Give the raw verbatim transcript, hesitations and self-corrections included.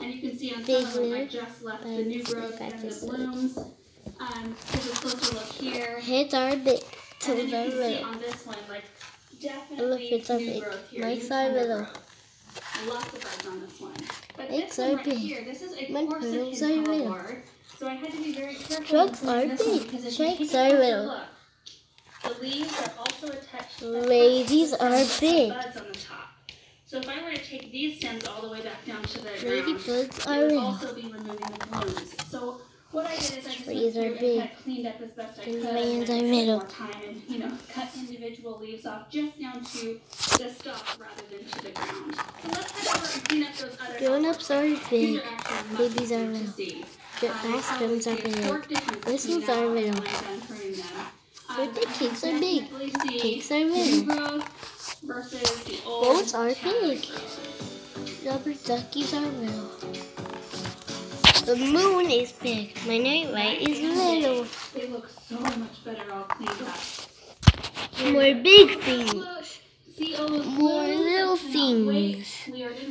And you can see on some of them I just left the new growth and the blooms. Um, here's a closer look here. Heads are big. And then you can see on this one, like, definitely new growth here. My side little. Lots of buds on this one. But Eggs this one are right big. here, this is a My Corsican pearls are little. board. So I had to be very careful. Shrubs are this one big. because if Shakes you take a are closer little. look, the leaves are also attached. Ladies are big. Buds on the top. So if I were to take these stems all the way back down to the Lady ground, buds it are would little. also be removing the blooms. So what I did is I just Trees went are through and big. kind of cleaned up as best I And could. lands and are I little. spent more time and, you know, cut individual leaves off just down to the stalk rather than to the ground. So let's head over and clean up those other Grown-ups are These big. are actually much Babies are easier to little. see. The Um, ice creams are there's big. fork difference This between ones are now and little. when I'm done pruning them. Um, Birthday I can cakes are big. definitely see Cakes are the new little. growth versus the old Boats are shadowy big. growth. Rubber duckies are little. The moon is big. My night light is little. They look so much better all cleaned up. More big things. See all those More blooms? little I cannot wait. things. We are